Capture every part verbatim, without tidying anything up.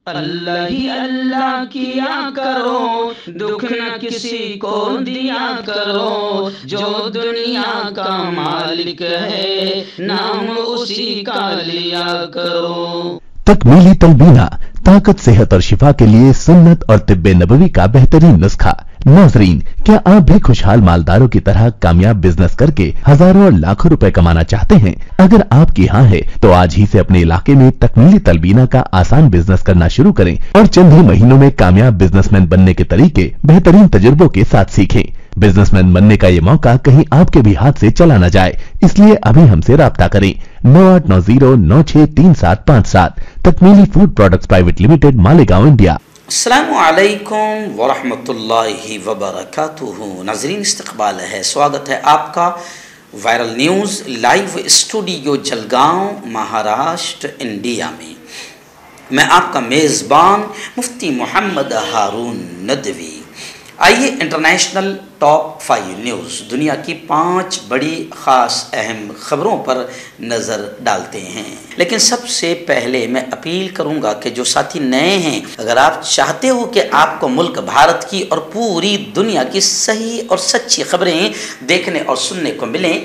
اللہ ہی اللہ کیا کرو، دکھ نہ کسی کو دیا کرو، جو دنیا کا مالک ہے نام اسی کا لیا کرو۔ تکمیلی تلبینہ طاقت، صحت اور شفا کے لیے سنت اور طب نبوی کا بہترین نسخہ۔ ناظرین، کیا آپ بھی خوشحال مالداروں کی طرح کامیاب بزنس کر کے ہزاروں اور لاکھوں روپے کمانا چاہتے ہیں؟ اگر آپ کی ہاں ہے تو آج ہی سے اپنے علاقے میں تکمیلی تلبینہ کا آسان بزنس کرنا شروع کریں اور چند ہی مہینوں میں کامیاب بزنس مین بننے کے طریقے بہترین تجربوں کے ساتھ سیکھیں۔ بزنس مین بننے کا یہ موقع کہیں آپ کے بھی ہاتھ سے چلا نہ جائے، اس لیے ابھی ہم سے رابطہ کریں۔ نو آٹھ نو زیرو نو چھ تین سات پانچ سات۔ تکمیلی food products private limited, Malegaon, India. السلام علیکم ورحمۃ اللہ وبرکاتہ۔ ناظرین، استقبال ہے، سواگت ہے آپ کا viral news live studio Jalgaon, Maharashtra, India میں۔ میں آپ کا میزبان مفتی محمد ہارون ندوی۔ آئیے انٹرنیشنل ٹاپ فائیو نیوز، دنیا کی پانچ بڑی خاص اہم خبروں پر نظر ڈالتے ہیں۔ لیکن سب سے پہلے میں اپیل کروں گا کہ جو ساتھی نئے ہیں، اگر آپ چاہتے ہو کہ آپ کو ملک بھارت کی اور پوری دنیا کی صحیح اور سچی خبریں دیکھنے اور سننے کو ملیں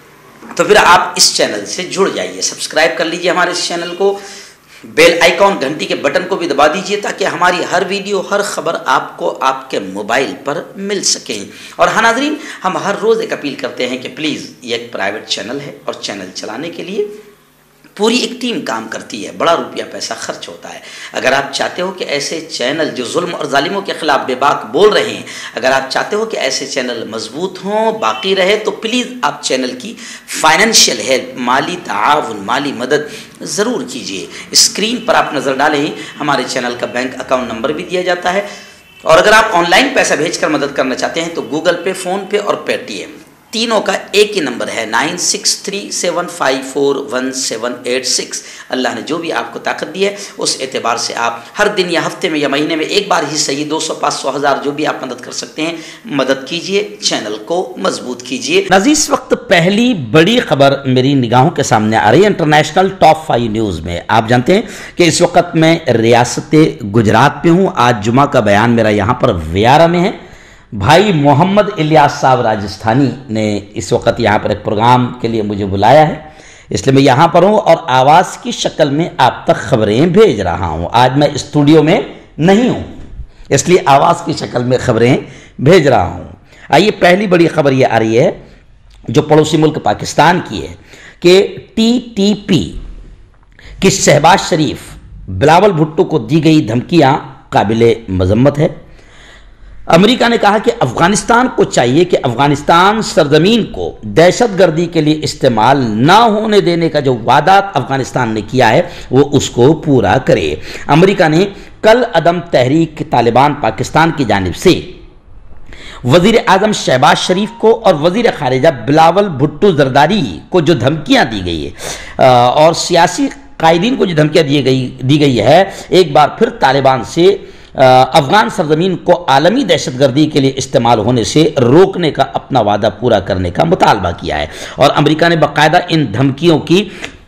تو پھر آپ اس چینل سے جڑ جائیے، سبسکرائب کر لیجئے ہمارے اس چینل کو، بیل آئیکن گھنٹی کے بٹن کو بھی دبا دیجئے تاکہ ہماری ہر ویڈیو، ہر خبر آپ کو آپ کے موبائل پر مل سکیں۔ اور ہاں ناظرین، ہم ہر روز ایک اپیل کرتے ہیں کہ پلیز، یہ ایک پرائیویٹ چینل ہے اور چینل چلانے کے لیے پوری ایک ٹیم کام کرتی ہے، بڑا روپیہ پیسہ خرچ ہوتا ہے۔ اگر آپ چاہتے ہو کہ ایسے چینل جو ظلم اور ظالموں کے خلاف بے باک بول رہے ہیں، اگر آپ چاہتے ہو کہ ایسے چینل مضبوط ہوں، باقی رہے، تو پلیز آپ چینل کی فائنینشیل ہیلپ، مالی تعاون، مالی مدد ضرور کیجیے۔ اسکرین پر آپ نظر ڈالیں، ہمارے چینل کا بینک اکاؤنٹ نمبر بھی دیا جاتا ہے، اور اگر آپ آن لائن پیسہ بھیج کر مدد کرنا چاہتے ہیں تو گوگل پے، فون پے اور پے ٹی ایم تینوں کا ایک ہی نمبر ہے، nine six three seven five four one seven eight six. اللہ نے جو بھی آپ کو طاقت دی ہے اس اعتبار سے آپ ہر دن یا ہفتے میں یا مہینے میں ایک بار ہی صحیح دو سو پانچ سو ہزار جو بھی آپ مدد کر سکتے ہیں مدد کیجئے، چینل کو مضبوط کیجئے۔ ناظرین، اس وقت پہلی بڑی خبر میری نگاہوں کے سامنے آ رہی ہے انٹرنیشنل ٹاپ فائیو نیوز میں۔ آپ جانتے ہیں کہ اس وقت میں ریاست گجرات میں ہوں۔ آج جمعہ کا بیان میرا یہاں پر ویارہ میں ہے۔ بھائی محمد الیاس صاحب راجستھانی نے اس وقت یہاں پر ایک پروگرام کے لیے مجھے بلایا ہے، اس لیے میں یہاں پر ہوں اور آواز کی شکل میں آپ تک خبریں بھیج رہا ہوں۔ آج میں اسٹوڈیو میں نہیں ہوں، اس لیے آواز کی شکل میں خبریں بھیج رہا ہوں۔ آئیے، پہلی بڑی خبر یہ آ رہی ہے جو پڑوسی ملک پاکستان کی ہے کہ ٹی ٹی پی کی شہباز شریف، بلاول بھٹو کو دی گئی دھمکیاں قابل مذمت ہے۔ امریکہ نے کہا کہ افغانستان کو چاہیے کہ افغانستان سرزمین کو دہشت گردی کے لیے استعمال نہ ہونے دینے کا جو وعدات افغانستان نے کیا ہے وہ اس کو پورا کرے۔ امریکہ نے کل عدم تحریک طالبان پاکستان کی جانب سے وزیر اعظم شہباز شریف کو اور وزیر خارجہ بلاول بھٹو زرداری کو جو دھمکیاں دی گئی ہے اور سیاسی قائدین کو جو دھمکیاں دی گئی دی گئی ہے ایک بار پھر طالبان سے افغان سرزمین کو عالمی دہشت گردی کے لیے استعمال ہونے سے روکنے کا اپنا وعدہ پورا کرنے کا مطالبہ کیا ہے، اور امریکہ نے باقاعدہ ان دھمکیوں کی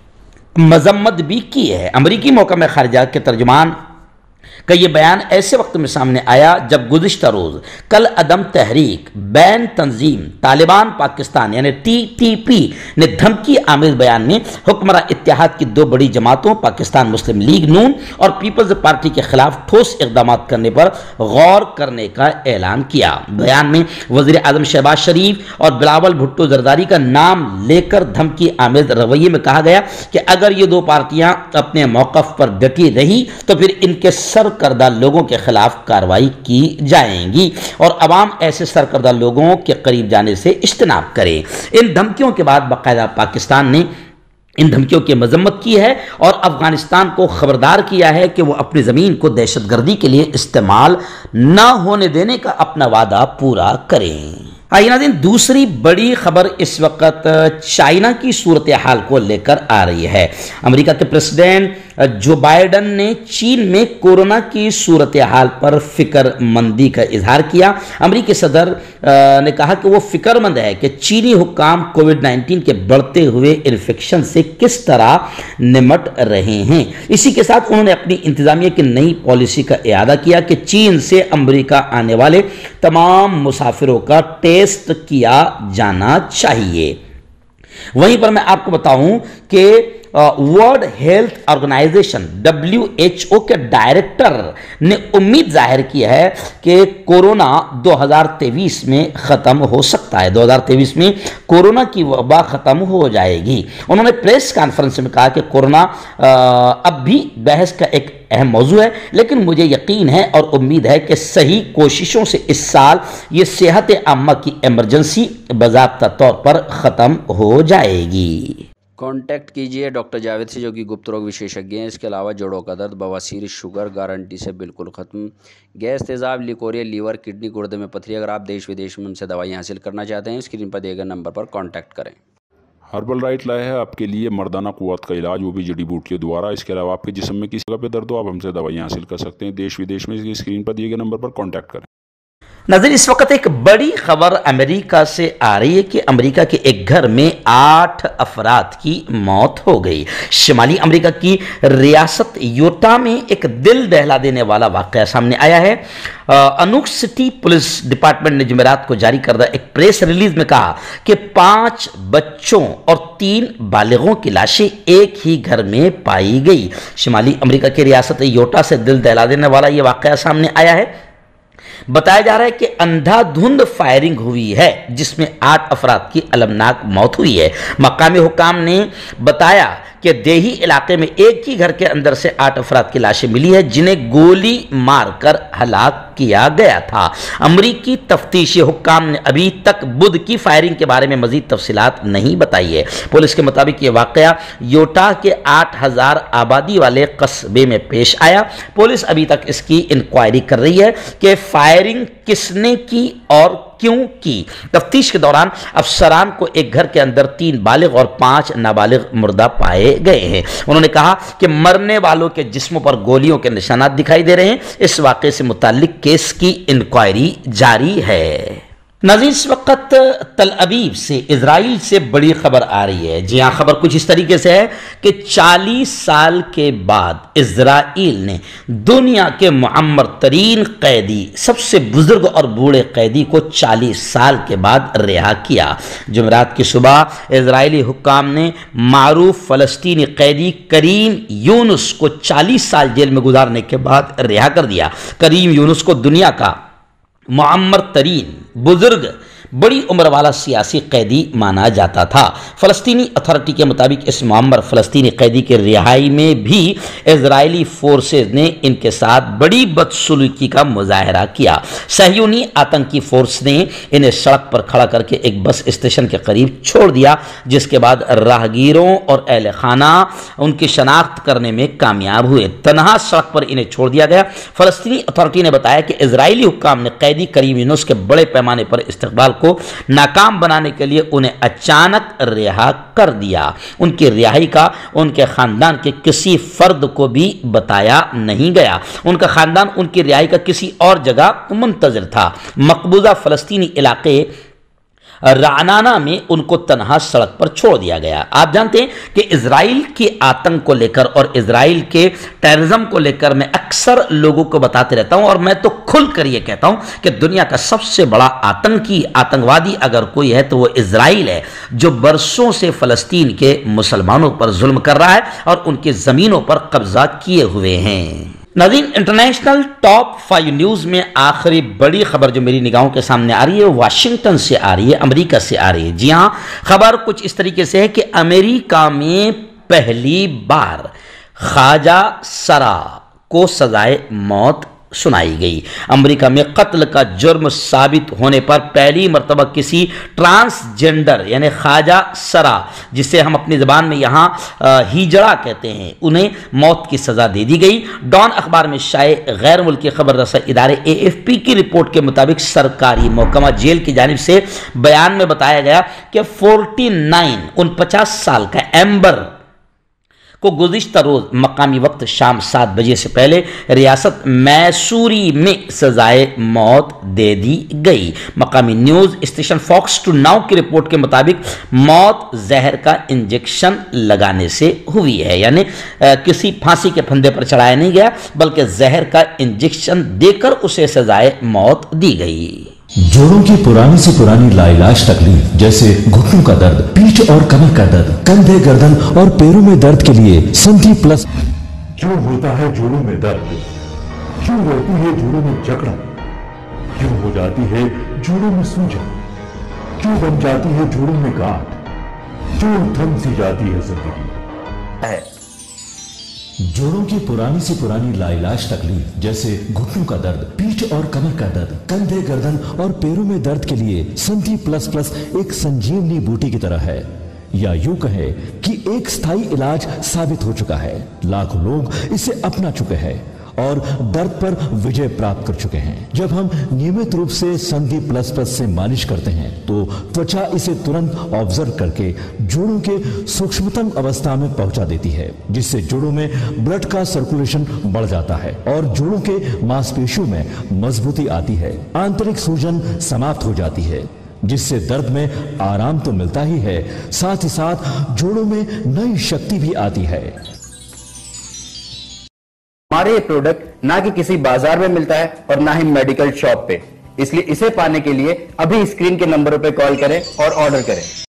مذمت بھی کی ہے۔ امریکی محکمہ خارجہ کے ترجمان کا یہ بیان ایسے وقت میں سامنے آیا جب گزشتہ روز کل عدم تحریک بین تنظیم طالبان پاکستان یعنی ٹی ٹی پی نے دھمکی آمیز بیان میں حکمراں اتحاد کی دو بڑی جماعتوں پاکستان مسلم لیگ نون اور پیپلز پارٹی کے خلاف ٹھوس اقدامات کرنے پر غور کرنے کا اعلان کیا۔ بیان میں وزیر اعظم شہباز شریف اور بلاول بھٹو زرداری کا نام لے کر دھمکی آمیز رویے میں کہا گیا کہ اگر یہ دو پارٹیاں اپنے موقف پر ڈٹی رہی تو پھر ان کے سر کردہ لوگوں کے خلاف کارروائی کی جائیں گی اور عوام ایسے سرکردہ لوگوں کے قریب جانے سے اجتناب کرے۔ ان دھمکیوں کے بعد باقاعدہ پاکستان نے ان دھمکیوں کی مذمت کی ہے اور افغانستان کو خبردار کیا ہے کہ وہ اپنی زمین کو دہشت گردی کے لیے استعمال نہ ہونے دینے کا اپنا وعدہ پورا کریں۔ आइए नाज़रीन, दूसरी बड़ी खबर इस वक्त चाइना की सूरत हाल को लेकर आ रही है। अमेरिका के प्रेसिडेंट जो बाइडन ने चीन में कोरोना की सूरत हाल पर फिक्रमंदी का इजहार किया। अमेरिकी सदर ने कहा कि वो फिक्रमंद है कि चीनी हुक्काम कोविड नाइन्टीन के बढ़ते हुए इन्फेक्शन से किस तरह निमट रहे हैं। इसी के साथ उन्होंने अपनी इंतजामिया की नई पॉलिसी का इआदा किया कि चीन से अमेरिका आने वाले तमाम मुसाफिरों का टेस्ट किया जाना चाहिए। वहीं पर मैं आपको बताऊं कि World Health Organization W H O के डायरेक्टर ने उम्मीद जाहिर की है कि कोरोना दो हज़ार तेईस में ख़त्म हो सकता है। दो हज़ार तेईस में कोरोना की वबा ख़त्म हो जाएगी। उन्होंने प्रेस कॉन्फ्रेंस में कहा कि कोरोना अब भी बहस का एक अहम मौजू है, लेकिन मुझे यकीन है और उम्मीद है कि सही कोशिशों से इस साल ये सेहत आम्मा की इमरजेंसी बाज़ाब्ता तौर पर ख़त्म हो जाएगी। कांटेक्ट कीजिए डॉक्टर जावेद से, जो कि गुप्त रोग विशेषज्ञ हैं। इसके अलावा जोड़ों का दर्द, बवासीर, शुगर गारंटी से बिल्कुल ख़त्म, गैस, तेज़ाब, लिकोरिया, लीवर, किडनी, गुर्दे में पथरी। अगर आप देश विदेश में उनसे दवाइयाँ हासिल करना चाहते हैं, स्क्रीन पर दिए गए नंबर पर कॉन्टैक्ट करें। हर्बल राइट लाया है आपके लिए मर्दाना कुव्वत का इलाज, वो भी जड़ी बूटियों द्वारा। इसके अलावा आपके जिस्म में किसी जगह पे दर्द हो, आप हमसे दवाइयाँ हासिल कर सकते हैं देश विदेश में। इसकी स्क्रीन पर दिए गए नंबर पर कॉन्टैक्ट करें। नाज़रीन, इस वक्त एक बड़ी खबर अमेरिका से आ रही है कि अमेरिका के एक घर में आठ अफराद की मौत हो गई। शिमाली अमेरिका की रियासत यूटा में एक दिल दहला देने वाला वाक़या सामने आया है। अनूक सिटी पुलिस डिपार्टमेंट ने जुमेरात को जारी करदा एक प्रेस रिलीज में कहा कि पांच बच्चों और तीन बालिगों की लाशें एक ही घर में पाई गई। शिमाली अमेरिका की रियासत यूटा से दिल दहला देने वाला यह वाक़या सामने आया है। बताया जा रहा है कि अंधाधुंध फायरिंग हुई है, जिसमें आठ अफराद की अलमनाक मौत हुई है। मकामी हुकाम ने बताया कि देही इलाके में एक ही घर के अंदर से आठ अफराद की लाशें मिली है, जिन्हें गोली मारकर हलाक किया गया था। अमरीकी तफ्तीशी हुक्काम ने अभी तक बुध की फायरिंग के बारे में मजीद तफसीलात नहीं बताई है। पुलिस के मुताबिक ये वाकया यूटा के आठ हजार आबादी वाले कस्बे में पेश आया। पुलिस अभी तक इसकी इंक्वायरी कर रही है कि फायरिंग किसने की और क्यों की। तफ्तीश के दौरान अफसरान को एक घर के अंदर तीन बालिग और पांच नाबालिग मुर्दा पाए गए हैं। उन्होंने कहा कि मरने वालों के जिस्मों पर गोलियों के निशानात दिखाई दे रहे हैं। इस वाक़े से मुताल्लिक केस की इंक्वायरी जारी है। नाज़रीन, इस वक्त तल अवीव से इजराइल से बड़ी खबर आ रही है। जी हाँ, खबर कुछ इस तरीके से है कि चालीस साल के बाद इजराइल ने दुनिया के मुअम्मर तरीन कैदी, सबसे बुजुर्ग और बूढ़े कैदी को चालीस साल के बाद रिहा किया। जुमेरात की सुबह इजरायली हुक्काम ने मारूफ फ़लस्तीनी कैदी करीम यूनुस को चालीस साल जेल में गुजारने के बाद रिहा कर दिया। करीम यूनुस को दुनिया का मुअम्मर तरीन, बुजुर्ग, बड़ी उम्र वाला सियासी कैदी माना जाता था। फ़लस्तीनी अथॉरिटी के मुताबिक इस मुअम्मर फ़लस्तीनी कैदी के रिहाई में भी इजरायली फोर्सेज ने इनके साथ बड़ी बदसलूकी का मुजाहरा किया। सहयूनी आतंकी फोर्स ने इन्हें सड़क पर खड़ा करके एक बस स्टेशन के करीब छोड़ दिया, जिसके बाद राहगीरों और अहले खाना उनकी शनाख्त करने में कामयाब हुए। तनहा सड़क पर इन्हें छोड़ दिया गया। फ़लस्तीनी अथॉरिटी ने बताया कि इजरायली हुक्काम ने कैदी करीम यूनुस के बड़े पैमाने पर इस्तकबाल को नाकाम बनाने के लिए उन्हें अचानक रिहा कर दिया। उनकी रिहाई का उनके खानदान के किसी फर्द को भी बताया नहीं गया। उनका खानदान उनकी रिहाई का किसी और जगह मुंतज़िर था। मकबूजा फ़लस्तीनी इलाके रानाना में उनको तनहा सड़क पर छोड़ दिया गया। आप जानते हैं कि इजराइल के आतंक को लेकर और इजराइल के टेररिज्म को लेकर मैं अक्सर लोगों को बताते रहता हूं, और मैं तो खुलकर ये कहता हूं कि दुनिया का सबसे बड़ा आतंकी आतंकवादी अगर कोई है तो वो इजराइल है, जो बरसों से फ़लस्तीन के मुसलमानों पर जुल्म कर रहा है और उनकी ज़मीनों पर कब्जा किए हुए हैं। नाज़रीन, इंटरनेशनल टॉप फाइव न्यूज़ में आखिरी बड़ी खबर जो मेरी निगाहों के सामने आ रही है, वाशिंगटन से आ रही है, अमेरिका से आ रही है। जी हाँ, खबर कुछ इस तरीके से है कि अमेरिका में पहली बार ख्वाजा सरा को सजाए मौत सुनाई गई। अमेरिका में कत्ल का जुर्म साबित होने पर पहली मर्तबा किसी ट्रांसजेंडर यानी ख्वाजा सरा, जिसे हम अपनी ज़बान में यहाँ हिजड़ा कहते हैं, उन्हें मौत की सज़ा दे दी गई। डॉन अखबार में शाये गैर मुल्की खबर रसा इदारे ए एफ पी की रिपोर्ट के मुताबिक सरकारी महकमा जेल की जानिब से बयान में बताया गया कि उनचास उनपचास साल का एम्बर को गुज़िश्ता रोज मकामी वक्त शाम सात बजे से पहले रियासत मैसूरी में सजाए मौत दे दी गई। मकामी news station Fox two now की रिपोर्ट के मुताबिक मौत जहर का इंजेक्शन लगाने से हुई है, यानी किसी फांसी के फंदे पर चढ़ाया नहीं गया बल्कि जहर का इंजेक्शन देकर उसे सजाए मौत दी गई। जोड़ों की पुरानी से पुरानी लाइलाज तकलीफ जैसे घुटनों का दर्द, पीठ और कमर का दर्द, कंधे, गर्दन और पैरों में दर्द के लिए संधि प्लस। क्यों होता है जोड़ों में दर्द? क्यों रहती है जोड़ों में जकड़न? क्यों हो जाती है जोड़ों में सूजन? क्यों बन जाती है जोड़ों में गांठ? क्यों थम सी जाती है जिंदगी? जोड़ों की पुरानी से पुरानी लाइलाज तकलीफ जैसे घुटनों का दर्द, पीठ और कमर का दर्द, कंधे, गर्दन और पैरों में दर्द के लिए संधि प्लस प्लस एक संजीवनी बूटी की तरह है, या यूं कहे कि एक स्थायी इलाज साबित हो चुका है। लाखों लोग इसे अपना चुके हैं और दर्द पर विजय प्राप्त कर चुके हैं। जब हम नियमित रूप से संधि प्लस प्लस से मालिश करते हैं तो त्वचा इसे तुरंत ऑब्जर्व करके जोड़ों के सूक्ष्मतम अवस्था में पहुंचा देती है, जिससे जोड़ों में ब्लड का सर्कुलेशन बढ़ जाता है और जोड़ों के मांसपेशियों में मजबूती आती है। आंतरिक सूजन समाप्त हो जाती है, जिससे दर्द में आराम तो मिलता ही है, साथ ही साथ जोड़ों में नई शक्ति भी आती है। हमारे ये प्रोडक्ट ना कि किसी बाजार में मिलता है और ना ही मेडिकल शॉप पे, इसलिए इसे पाने के लिए अभी स्क्रीन के नंबरों पे कॉल करें और ऑर्डर करें।